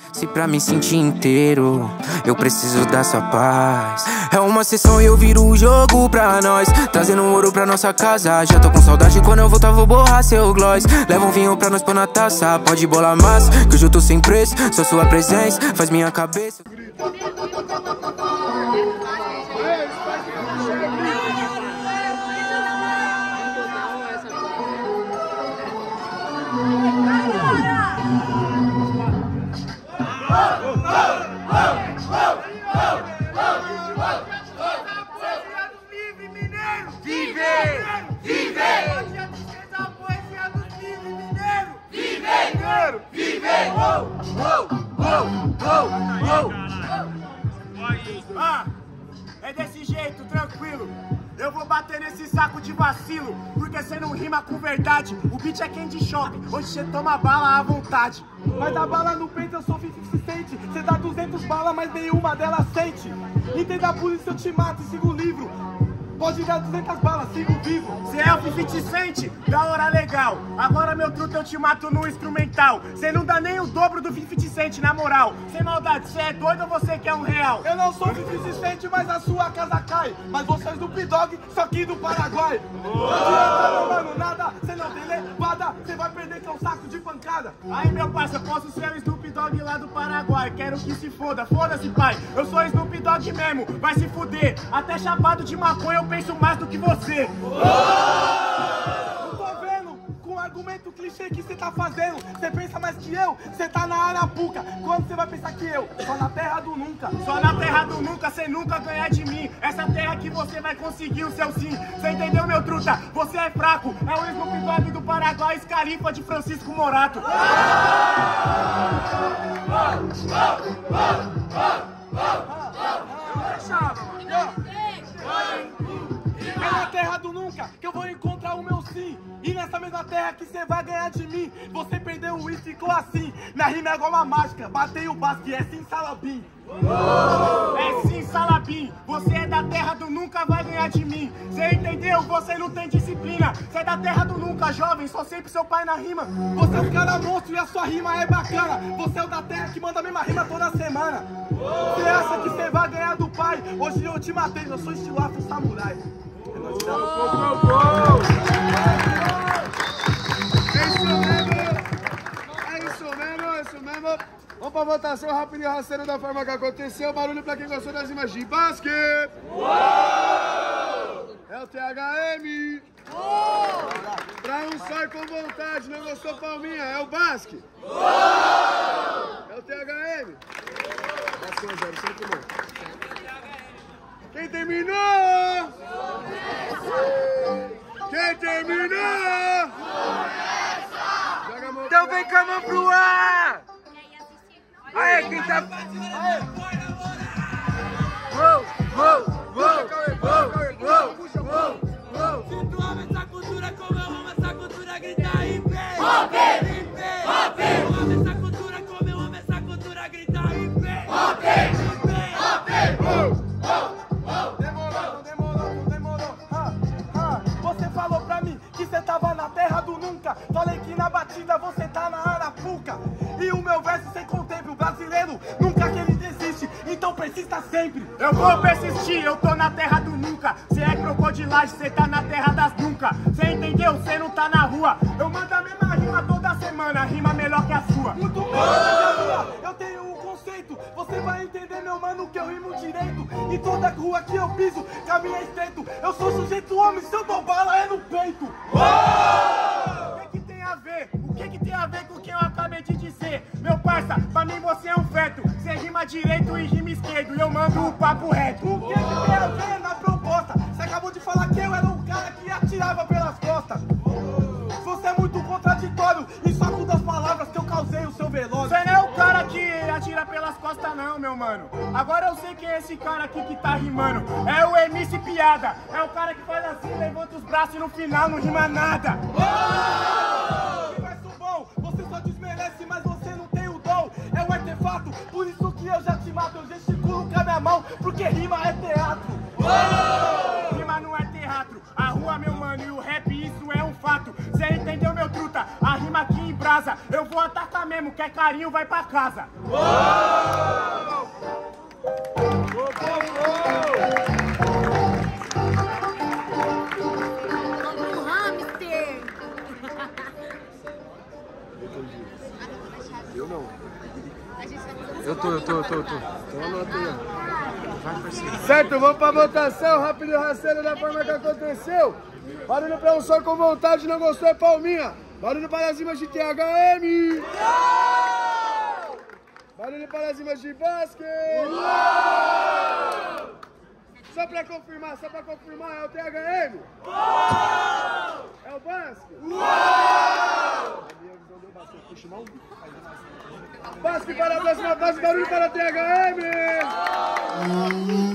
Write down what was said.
Se pra me sentir inteiro, eu preciso da sua paz. É uma sessão e eu viro o jogo pra nós, trazendo ouro pra nossa casa. Já tô com saudade, quando eu voltar vou borrar seu gloss. Leva um vinho pra nós pôr na taça, pode bolar massa, que hoje eu tô sem preço. Só sua presença faz minha cabeça. É desse jeito, tranquilo. Eu vou bater nesse saco de vacilo, porque cê não rima com verdade. O beat é candy shop, hoje cê toma bala à vontade. Vai dar bala no peito, eu sou 50 Cent. Cê dá 200 balas, mas nenhuma delas sente. Entenda por isso eu te mato e sigo o livro. Pode dar 200 balas, sigo vivo. Cê é o 50 Cent? Da hora legal. Agora meu truto eu te mato no instrumental. Cê não dá nem o dobro do 50 Cent, na moral. Sem maldade, cê é doido ou você quer um real? Eu não sou 50 Cent, mas a sua casa cai. Mas você é Snoop Dogg, só que do Paraguai. Não adianta, mano, nada, cê não tem levada. Cê vai perder que é um saco de pancada. Aí meu parça, eu posso ser o Snoop Dogg lá do Paraguai. Quero que se foda, foda-se pai. Eu sou Snoop Dogg mesmo, vai se fuder. Até chapado de maconha eu penso mais do que você. Eu tô vendo com o argumento clichê que cê tá fazendo. Cê pensa mais que eu, cê tá na Arapuca. Quando cê vai pensar que eu? Só na terra do nunca. Só na terra do nunca, cê nunca ganhar de mim. Essa terra que você vai conseguir o seu sim. Cê entendeu, meu truta? Você é fraco. É o Snoop Dogg do Paraguai, Scarifa de Francisco Morato. É na terra do nunca que eu vou encontrar o meu sim. E nessa mesma terra que cê vai ganhar de mim. Você perdeu o e ficou assim. Minha rima é igual uma mágica, batei o basque, é sim salabim. É sim salabim. Você é da terra do nunca, vai ganhar de mim. Cê entendeu? Você não tem disciplina. Cê é da terra do nunca, jovem, só sempre seu pai na rima. Você é um cara monstro e a sua rima é bacana. Você é o da terra que manda a mesma rima toda semana. Você acha que você vai ganhar do pai? Hoje eu te matei, eu sou estilo afro samurai. É isso mesmo. Vamos pra votação rapidinho, rasteiro, da forma que aconteceu. Barulho pra quem gostou das rimas de basque. É o THM. Pra um sai com vontade, não gostou palminha, é o basque. É o THM. Quem terminou? Quem terminou? Então vem com a mão pro ar! Aê, quem tá... Uou, uou, uou, uou. Se tu ama essa cultura como eu amo essa cultura, grita aí, pé! Hop! Hop! Tu ama essa cultura como eu amo essa cultura, grita aí, pé! Hop! Demorou. Você falou pra mim que você tava na terra do nunca. Falei que na batida você tá na Arapuca. E o meu verso sem contempla o brasileiro, nunca que ele desiste, então persista sempre. Eu vou persistir, eu tô na terra do nunca. Cê é crocodilagem, cê tá na terra das nunca. Cê entendeu? Cê não tá na rua. Eu mando a mesma rima toda semana, rima melhor que a sua. Muito bem, minha eu tenho um conceito. Você vai entender, meu mano, que eu rimo direito. E toda rua que eu piso, caminho é estreito. Eu sou sujeito homem, se eu dou bala é no peito. O que tem a ver? O que tem a ver com o que eu acabei de dizer? Meu parça, pra mim você é um feto. Você rima direito e rima esquerdo e eu mando o papo reto. O que tem a ver na proposta? Você acabou de falar que eu era um cara que atirava pelas costas. Você é muito contraditório e só com das palavras que eu causei o seu velório. Você não é o cara que atira pelas costas não, meu mano. Agora eu sei quem é esse cara aqui que tá rimando. É o MC Piada. É o cara que faz assim, levanta os braços e no final não rima nada. Que verso bom, você só desmerece, mas você não tem o dom. É um artefato, por isso que eu já te mato. Eu gesticulo com a minha mão, porque rima é teatro. Rima não é teatro. A rua, meu mano, e o rap, isso é um fato. Cê entendeu, meu truta? A rima aqui em brasa, eu vou atacar mesmo. quer carinho, vai pra casa. O hamster. Eu não. Eu tô. Então anota aí, ó. Certo, vamos pra votação. Rápido e rasteiro da forma que aconteceu. Barulho pra um só com vontade, não gostou é palminha. Barulho para as rimas de THM. Barulho para as rimas de basquete. Só pra confirmar, é o THM? É o basquete? Basque para a próxima fase, barulho para a THM!